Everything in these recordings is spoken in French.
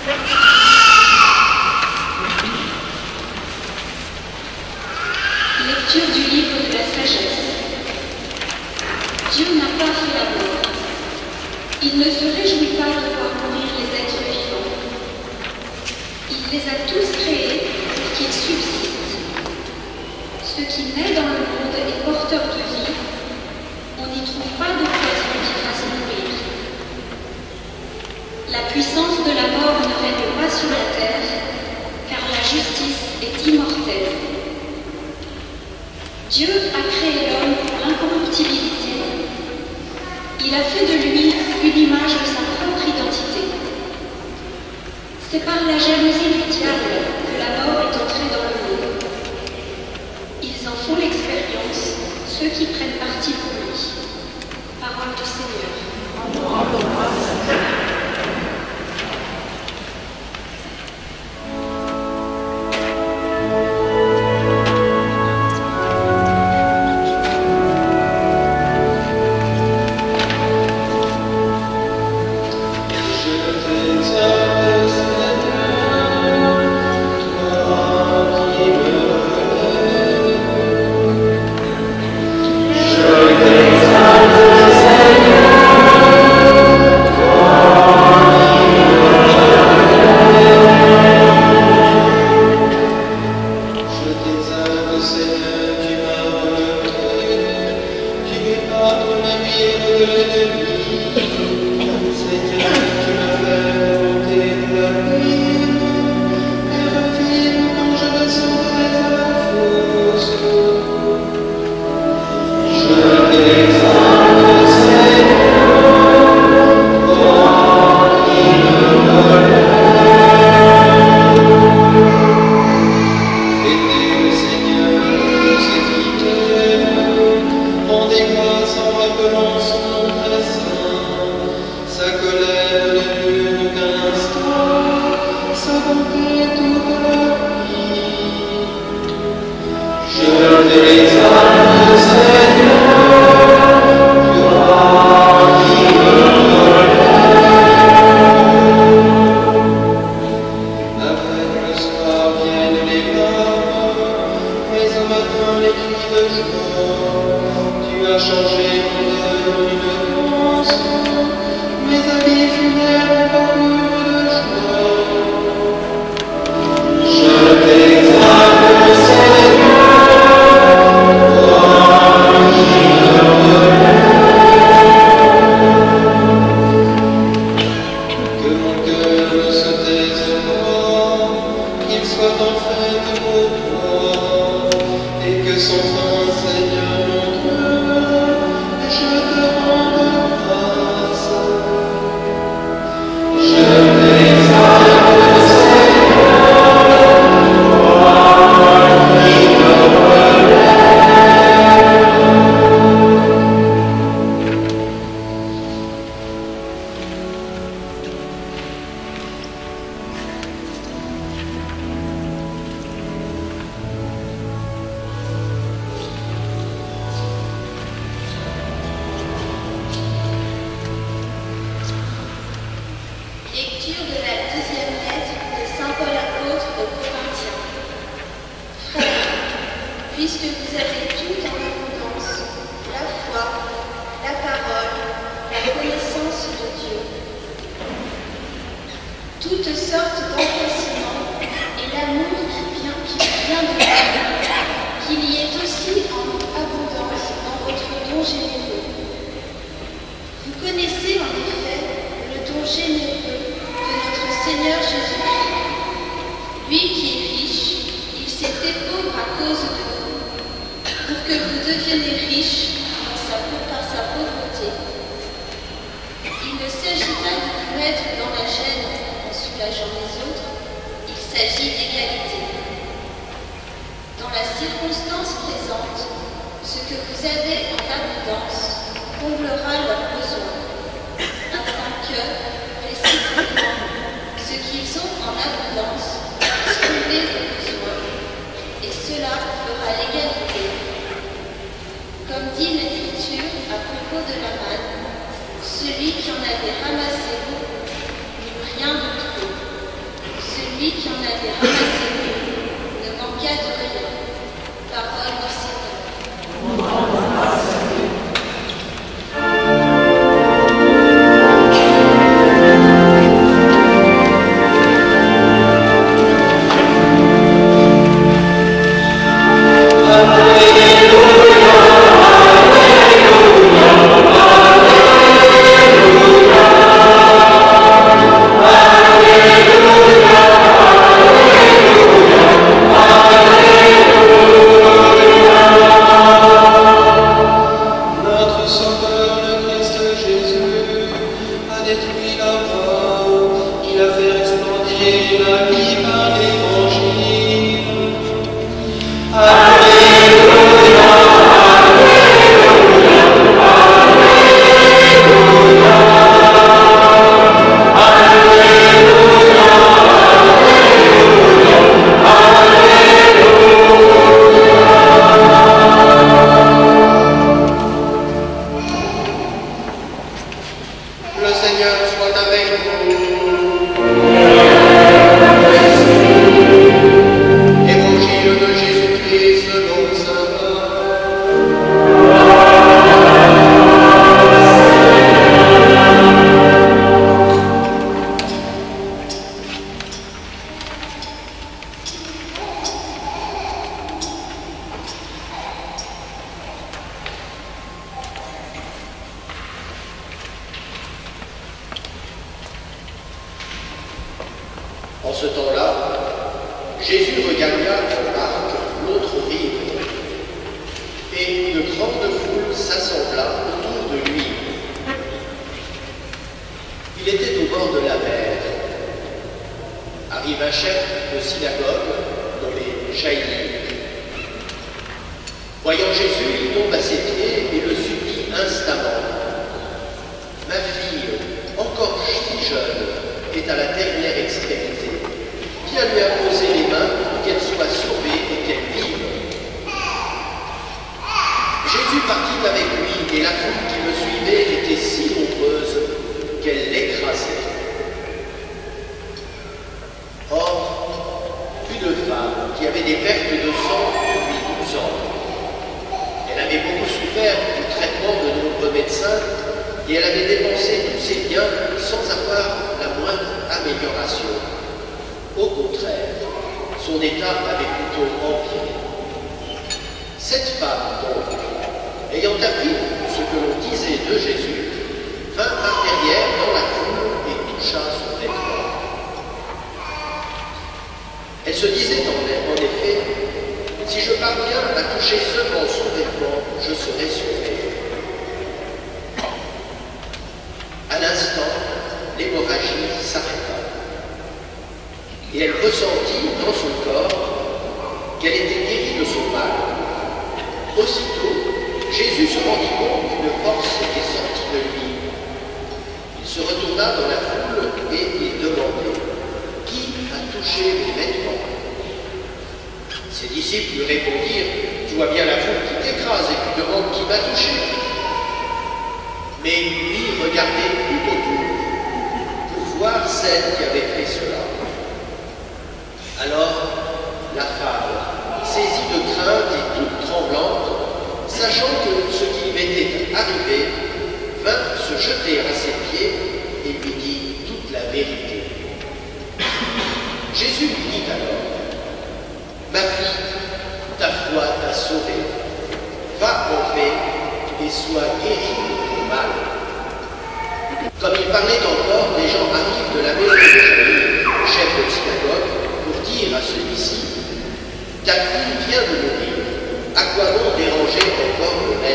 Lecture du livre de la sagesse. Dieu n'a pas fait la mort. Il ne se réjouit pas de voir mourir les êtres vivants. Il les a tous créés pour qu'ils subsistent. Ce qui naît dans le monde est porteur de vie. On n'y trouve pas de poison qui fasse mourir. La puissance de la mort ne règne pas sur la terre, car la justice est immortelle. Dieu a créé l'homme pour l'incorruptibilité. Il a fait de lui une image de sa propre identité. C'est par la jalousie du diable que la mort est entrée dans le monde. Ils en font l'expérience, ceux qui prennent parti pour lui. Parole du Seigneur. Celui qui en avait ramassé beaucoup n'eut rien de trop. Celui qui en avait ramassé ne manqua de rien. Parole du Seigneur. En ce temps-là, Jésus regagna en barque l'autre rive, et une grande foule s'assembla autour de lui. Il était au bord de la mer. Arrive un chef de synagogue nommé Jaïr. Voyant Jésus, il tombe à ses pieds et le supplie instamment. « Ma fille, encore si jeune, est à la dernière extrémité. Viens lui imposer les mains pour qu'elle soit sauvée et qu'elle vive. » Jésus partit avec lui et la foule qui le suivait était si nombreuse qu'elle l'écrasait. Or, une femme qui avait des pertes de sang depuis 12 ans. Elle avait beaucoup souffert du traitement de nombreux médecins et elle avait dépensé tous ses biens sans avoir la moindre amélioration. Au contraire, son état avait plutôt empiré. Cette femme, donc, ayant appris ce que l'on disait de Jésus, vint par derrière dans la foule et toucha son vêtement. Elle se disait en effet, « Si je parviens à toucher seulement son vêtement, je serai sauvée. » À l'instant, l'hémorragie s'arrêta. Et elle ressentit dans son corps qu'elle était guérie de son mal. Aussitôt, Jésus se rendit compte qu'une force était sortie de lui. Il se retourna dans la foule et il demandait « Qui a touché mes vêtements ?» Ses disciples lui répondirent « Tu vois bien la foule qui t'écrase et tu demandes qui m'a touché. » Mais lui regardait tout autour pour voir celle qui avait fait cela. Alors, la femme, saisie de crainte et toute tremblante, sachant que ce qui lui était arrivé, vint se jeter à ses pieds et lui dit toute la vérité. Jésus lui dit alors, « Ma fille, ta foi t'a sauvée. Va en paix et sois guérie de ton mal. » Comme il parlait encore, les gens arrivent de la maison de Jaïr, chef de synagogue, pour dire à celui-ci, « Ta fille vient de mourir, à quoi bon déranger encore le maître ?»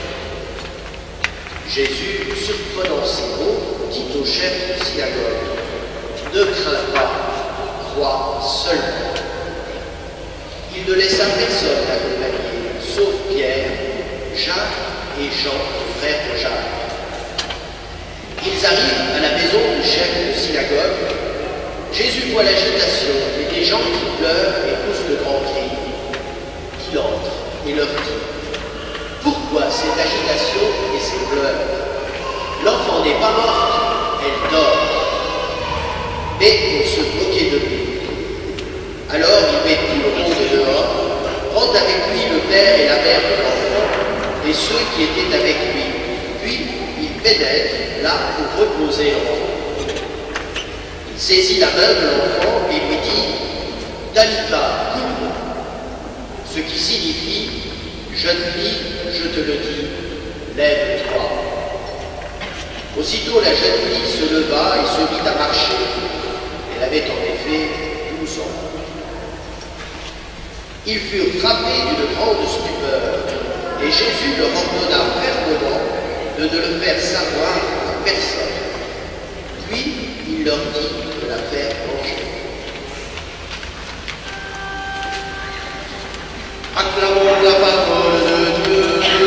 Jésus, surprenant ces mots, dit au chef de synagogue, « Ne crains pas, crois seulement. » Il ne laissa personne l'accompagner, sauf Pierre, Jacques et Jean, frère de Jacques. Ils arrivent à la maison du chef de synagogue. Jésus voit l'agitation et des gens qui pleurent et poussent de grands cris. Il entre et leur dit, « Pourquoi cette agitation et ces pleurs? L'enfant n'est pas morte, elle dort. » Mais pour se moquer de lui, ceux qui étaient avec lui. Puis il pénètre là où reposait l'enfant. Il saisit la main de l'enfant et lui dit « Talita cum », ce qui signifie « Jeune fille, je te le dis, lève-toi ». Aussitôt la jeune fille se leva et se mit à marcher. Elle avait en effet 12 ans. Ils furent frappés d'une grande stupeur, et Jésus leur ordonna fermement de ne le faire savoir à personne. Puis il leur dit de la faire manger. Acclamons la parole de Dieu.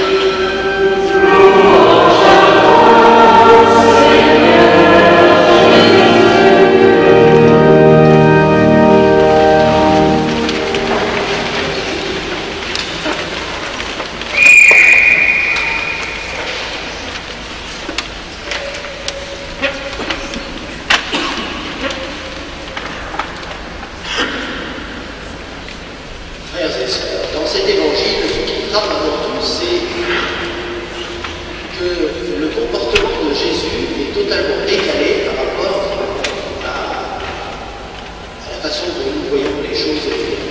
Dans cet évangile, ce qui frappe avant tout, c'est que le comportement de Jésus est totalement décalé par rapport à la façon dont nous voyons les choses.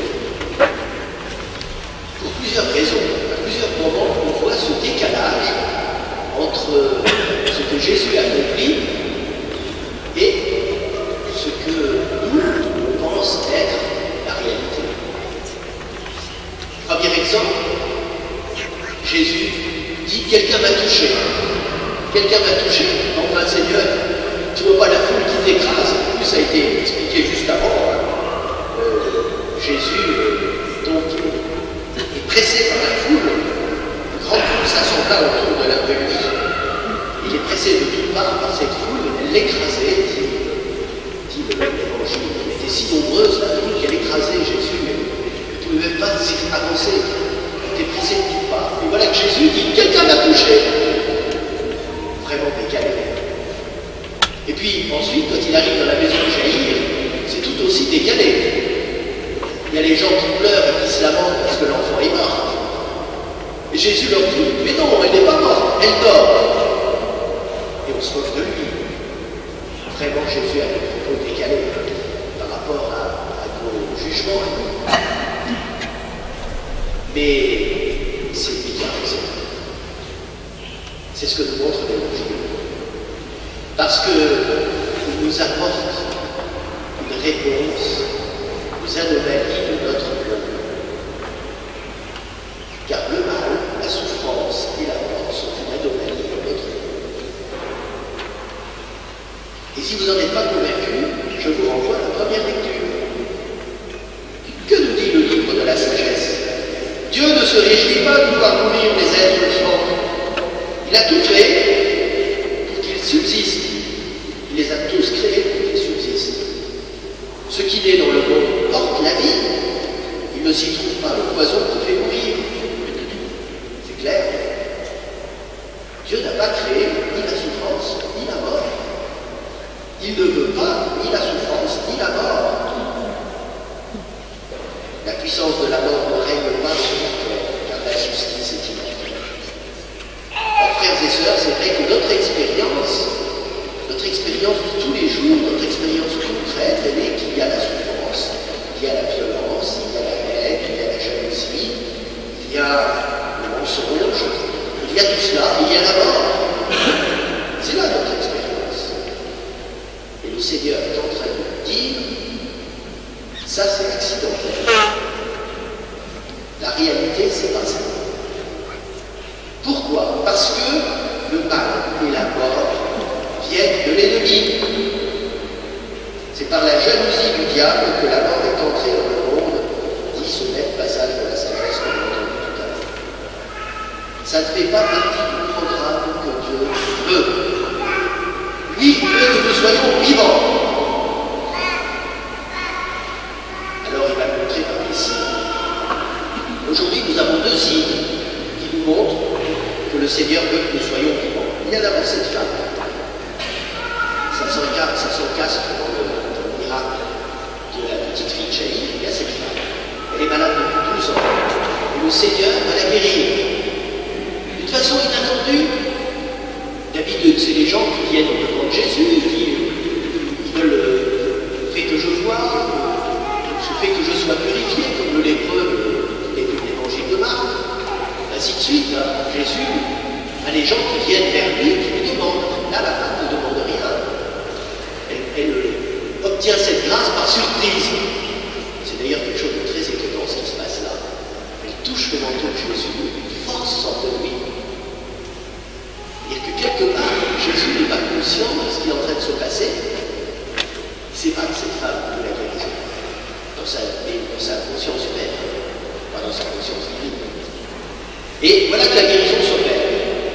Pour plusieurs raisons, à plusieurs moments, on voit ce décalage entre ce que Jésus accomplit et ce que nous, on pense être la réalité. Premier exemple, Jésus dit « Quelqu'un m'a touché ». Quelqu'un m'a touché. Enfin, Seigneur, tu ne vois pas la foule qui t'écrase. Ça a été expliqué juste avant. Jésus est pressé par la foule. Une grande foule s'assembla autour de lui. Il est pressé de toutes parts par cette foule. Elle l'écrasait, dit l'Évangile. Elle était si nombreuse, la foule, qu'elle écrasait Jésus. Elle ne pouvait même pas avancer. Elle était pressée de toutes parts. Et voilà que Jésus dit « Quelqu'un m'a touché ». Vraiment décalé. Et puis ensuite, quand il arrive dans la maison de Jaïr, c'est tout aussi décalé. Il y a les gens qui pleurent et qui se lamentent parce que l'enfant est mort. Et Jésus leur dit « Mais non, elle n'est pas morte, elle dort ». Et on se moque de lui. Vraiment, Jésus a des propos décalés par rapport à nos jugements. Mais c'est lui qui a raison. C'est ce que nous montre l'Évangile. Parce qu'il nous apporte une réponse aux anomalies de notre monde. Car le mal, la souffrance et la mort sont une anomalie de notre monde. Et si vous n'en êtes pas convaincu, je vous renvoie à la première lecture. Que nous dit le livre de la sagesse? Dieu ne se réjouit pas de voir mourir les êtres vivants. Il a tout créé pour qu'ils subsistent. Il les a tous créés pour qu'ils subsistent. Ce qui naît dans le monde porte la vie. Il ne s'y trouve pas le poison qui fait mourir. C'est clair. Dieu n'a pas créé ni la souffrance, ni la mort. Il ne veut pas ni la souffrance, ni la mort. La puissance de la mort ne règne pas sur la terre, car la justice est immortelle. Frères et sœurs, c'est vrai que notre expérience de tous les jours, notre expérience concrète, elle est qu'il y a la souffrance, il y a la violence, il y a la haine, il y a la jalousie, il y a le mensonge, il y a tout cela, et il y a la mort. C'est là notre expérience. Et le Seigneur est en train de nous dire, ça c'est accidentel. La réalité, c'est pas ça. Pourquoi? Parce que le mal et la mort viennent de l'ennemi. C'est par la jalousie du diable que la mort est entrée dans le monde, dit ce même passage de la sagesse qu'on a entendu tout à l'heure. Ça ne fait pas partie du programme que Dieu veut. Lui, il veut que nous soyons vivants. Alors il va le montrer par les signes. Aujourd'hui, nous avons deux signes qui nous montrent que le Seigneur veut que nous soyons vivants. Il y a d'abord cette femme. Ça s'encasse dans le miracle de la petite fille de Jaïr. Il y a cette femme. Elle est malade depuis 12 ans. Et le Seigneur va la guérir. De toute façon, les gens qui viennent vers lui, qui lui demandent. Là, la femme ne demande rien. Elle obtient cette grâce par surprise. C'est d'ailleurs quelque chose de très étonnant ce qui se passe là. Elle touche le manteau de Jésus, une force sort de lui. Et que quelque part, Jésus n'est pas conscient de ce qui est en train de se passer. C'est pas que cette femme de la guérison, dans sa conscience humaine, pas dans sa conscience divine. Et voilà que la guérison s'opère.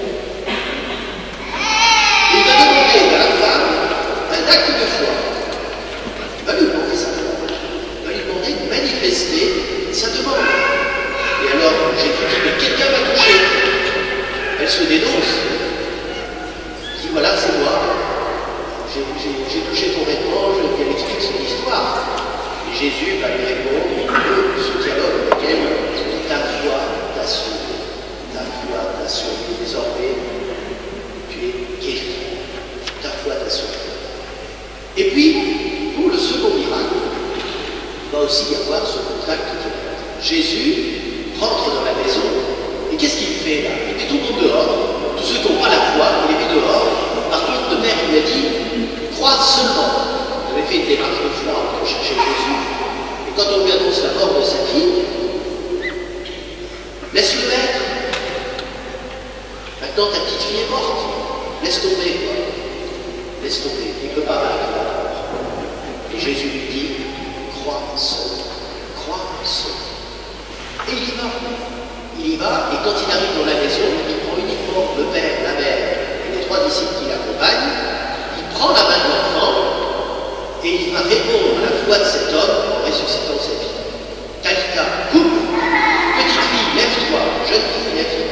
Il va demander à la femme un acte de foi. Il va lui demander sa foi. Il va lui demander de manifester sa demande. Et alors, Jésus dit, mais quelqu'un m'a touché. Elle se dénonce. Elle dit, voilà, c'est moi. J'ai touché ton vêtement, elle explique son histoire. Et Jésus va lui répondre, ce dialogue avec elle, ta foi t'a sauvé. Ta foi t'a sauvé. Désormais, tu es guéri. Ta foi t'a sauvé. Et puis, pour le second miracle, il va aussi y avoir ce contact direct. Jésus rentre dans la maison, et qu'est-ce qu'il fait là? Il met tout le monde dehors, tous ceux qui n'ont pas la foi, il les met dehors. Par contre, le Père lui a dit, crois seulement. Il avait fait une démarche de foi pour chercher Jésus. Et quand on lui annonce la mort de sa fille, laisse-le être. Maintenant, ta petite fille est morte. Laisse tomber, quoi. Laisse tomber. Il ne peut pas vaincre la mort. Et Jésus lui dit, crois seulement. Crois seulement. Et il y va. Il y va, et quand il arrive dans la maison, il prend uniquement le père, la mère et les 3 disciples qui l'accompagnent. Il prend la main de l'enfant et il va répondre à la foi de cet homme en ressuscitant sa fille. Talita, coupe, petite fille, lève-toi, jeune fille, lève-toi.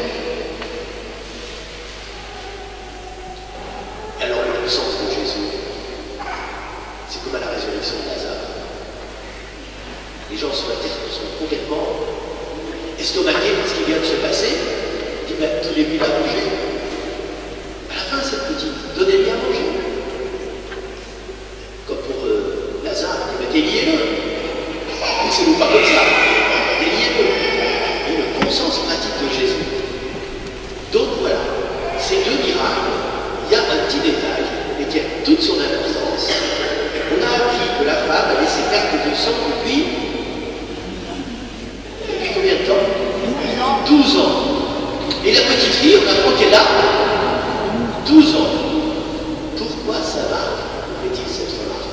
Et alors la puissance de Jésus, c'est comme à la résurrection de Lazare. Les gens sont complètement estomaqués par ce qui vient de se passer. Il dit, ben, donnez-lui à manger. À la fin, cette petite, donnez-lui à manger. Comme pour Lazare, il dit, ben, déliez-le. C'est pas comme ça. Déliez-le. Et le bon sens pratique de Jésus. Donc voilà, ces 2 miracles, il y a un petit détail, mais qui a toute son importance. On a appris que la femme avait ses pertes de sang depuis combien de temps? 12 ans. Et la petite fille, on apprend qu'elle a 12 ans. Pourquoi ça fait-il cette remarque?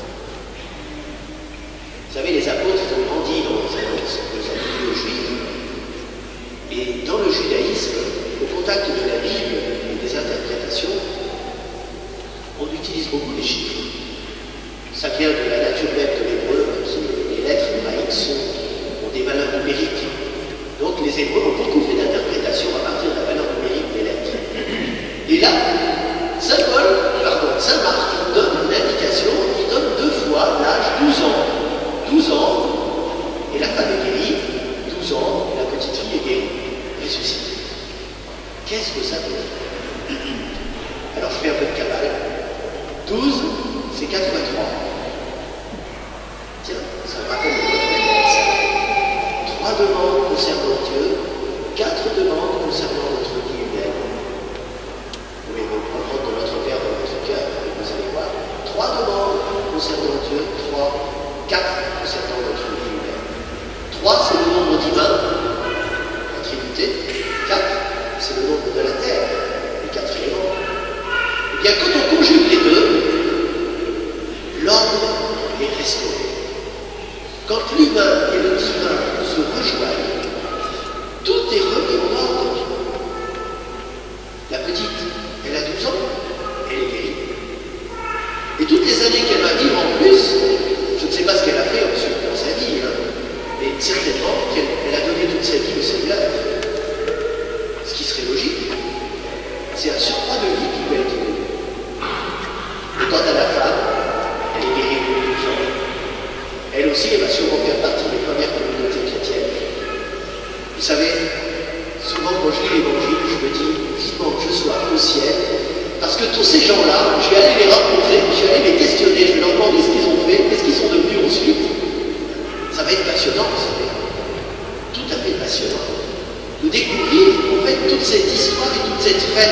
Vous savez, les apôtres ont grandi dans les milieux juifs. Et dans le judaïsme, au contact de la Bible et des interprétations, on utilise beaucoup les chiffres. Ça vient de la nature même de l'hébreu, les lettres hébraïques ont des valeurs numériques. Donc les Hébreux ont beaucoup fait d'interprétations à partir de la valeur numérique des lettres. Et là, Saint Marc donne une indication, il donne 2 fois l'âge 12 ans. 12 ans, et la femme est guérie, 12 ans, la petite fille est guérie, ressuscitée. Qu'est-ce que ça veut dire? Alors je fais un peu de cabale. 12, c'est 4 fois 3. Tiens, ça me rappelle le mot de réponse. 3 demandes concernant Dieu, 4 demandes concernant notre vie humaine. Vous pouvez reprendre dans notre cœur, dans votre cœur, et vous allez voir. 3 demandes concernant Dieu, 4 concernant notre vie humaine. 3, c'est le nombre divin, la Trinité. 4, c'est le nombre de la terre, les 4 éléments. Et bien, quand on conjugue les 2, l'ordre est restauré. Quand l'humain et le divin se rejoignent, tout est remis en ordre. La petite, elle a 12 ans, elle est guérie. Et toutes les années qu'elle va vivre en plus, je ne sais pas ce qu'elle a fait ensuite dans sa vie, mais certainement qu'elle a donné toute sa vie au Seigneur. Ce qui serait logique, c'est un surcroît de vie qui peut être donné. Et quant à la femme, elle est guérie de 12 ans. Elle aussi, elle va sûrement faire partie des premières communautés chrétiennes. Vous savez, souvent quand je lis l'Évangile, je me dis vivement que je sois au ciel, parce que tous ces gens-là, je vais aller les rencontrer, je vais aller les questionner, je vais leur demander ce qu'ils ont fait, qu'est-ce qu'ils sont devenus ensuite. Ça va être passionnant, vous savez. Tout à fait passionnant. De découvrir, en fait, toute cette histoire et toute cette fête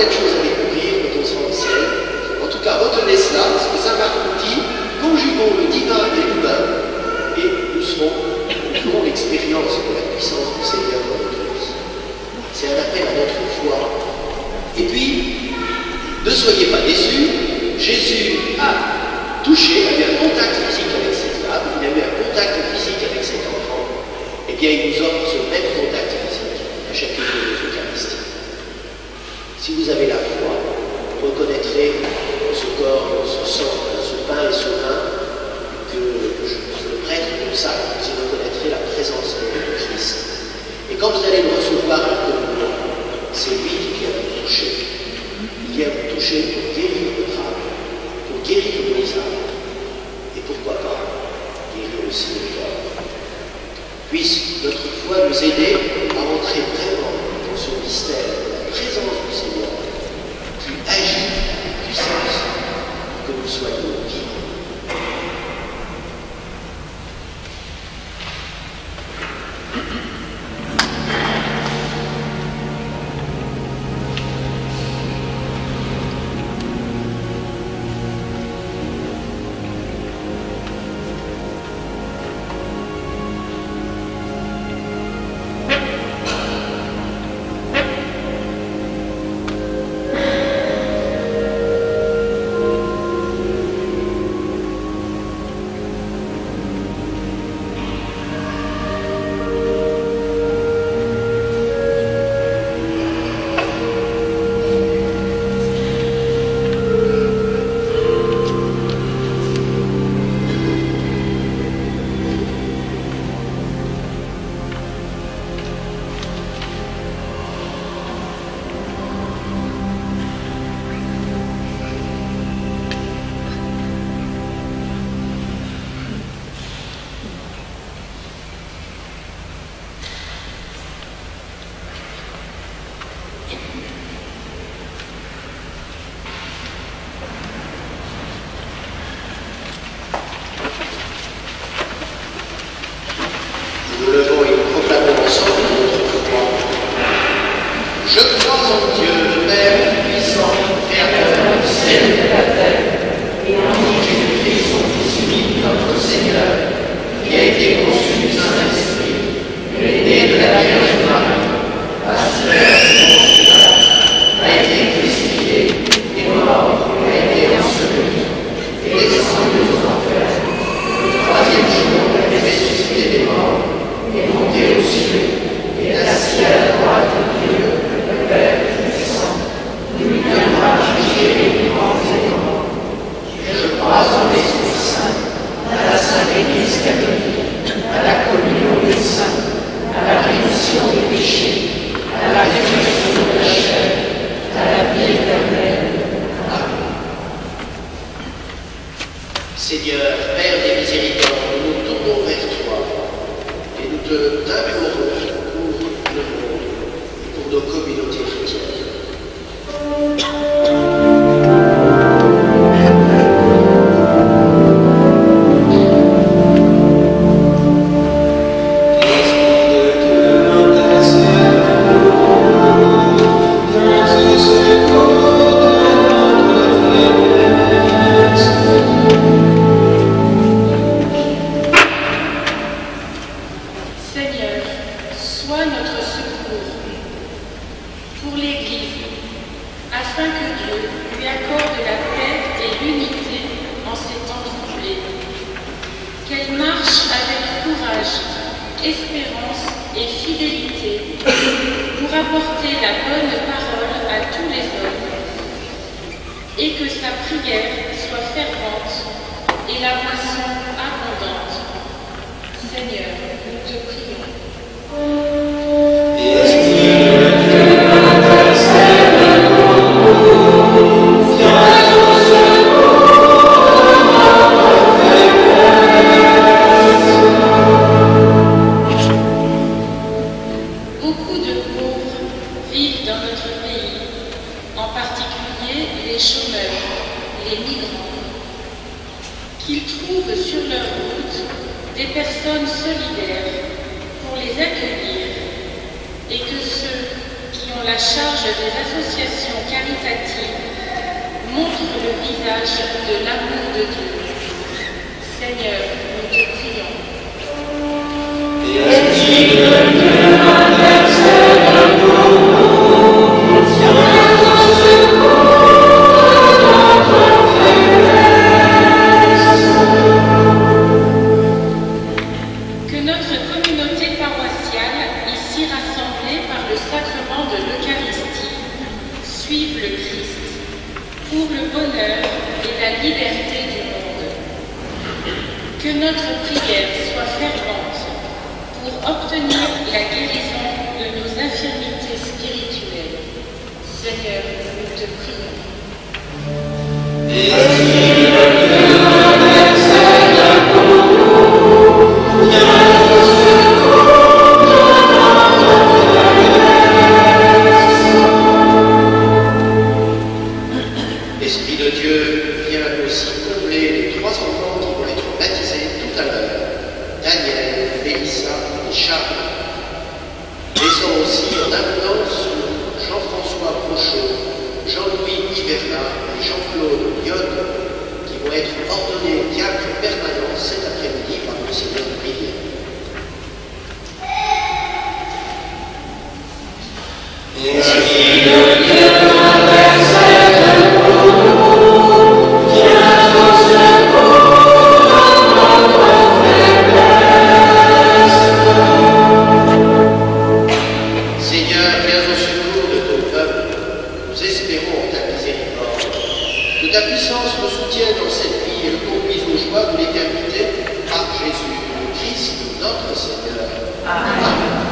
belles choses à découvrir quand on sera au ciel. En tout cas, retenez cela, parce que Saint Marc nous dit, conjuguons le divin et l'humain, et nous ferons l'expérience de la puissance du Seigneur dans notre vie. C'est un appel à notre foi. Et puis, ne soyez pas déçus, Jésus a touché, a eu un contact physique avec cette femme, il a eu un contact physique avec cet enfant, et bien il nous offre ce même contact physique à chacune de nos Eucharisties. Si vous avez la foi, vous reconnaîtrez dans ce corps, dans ce sang, dans ce pain et ce vin, que le prêtre nous sacre, vous y reconnaîtrez la présence de Christ. Et quand vous allez le recevoir à la communion, c'est lui qui vient vous toucher. Il vient vous toucher pour guérir votre âme, pour guérir nos âmes, et pourquoi pas guérir aussi le corps. Puisse notre foi nous aider à entrer vraiment dans ce mystère de la présence du Seigneur qui agit en puissance pour que nous soyons vivants. Nous levons et nous proclamons ensemble notre foi. Je crois en Dieu, le Père puissant, Créateur du ciel et de la terre, et en Jésus-Christ, son Fils unique, notre Seigneur, qui a été conçu du Saint-Esprit, né de la Vierge Marie, a souffert, a été crucifié, et mort, a été enseveli, et descendu aux enfers. Le troisième jour, il est ressuscité des morts, et monté aux cieux, et assis à la droite de Dieu, le Père puissant. Il viendra juger les vivants et les morts. Je crois en l'Esprit Saint, à la Sainte Église catholique, à la communion des saints, à la rémission des péchés, à la résurrection de la chair, à la vie éternelle. Amen. Seigneur, Père des miséricordes, nous nous tournons vers toi. Et nous t'implorons pour le monde et pour nos communautés chrétiennes. Espérance et fidélité pour apporter la bonne parole à tous les hommes et que sa prière soit fervente et la moisson abondante. Seigneur, nous te prions. la charge des associations caritatives montre le visage de l'amour de Dieu. Seigneur, nous te prions. Que notre communauté paroissiale, ici rassemblée par le sacrement de l'Eucharistie, suive le Christ pour le bonheur et la liberté du monde. Que notre prière soit fervente pour obtenir la guérison de nos infirmités spirituelles. Seigneur, nous te prions. L'Esprit de Dieu vient aussi combler les 3 enfants qui vont être baptisés tout à l'heure, Daniel, Mélissa et Charles. Laissons aussi en abondance Jean-François Prochot, Jean-Louis Hiverna et Jean-Claude Lyon, qui vont être ordonnés diacres permanents cet après-midi par Monseigneur Brier. Seigneur, viens au secours de ton peuple. Nous espérons en ta miséricorde. Que ta puissance nous soutienne dans cette vie et nous conduise aux joies de l'éternité par Jésus, le Christ, notre Seigneur. Amen.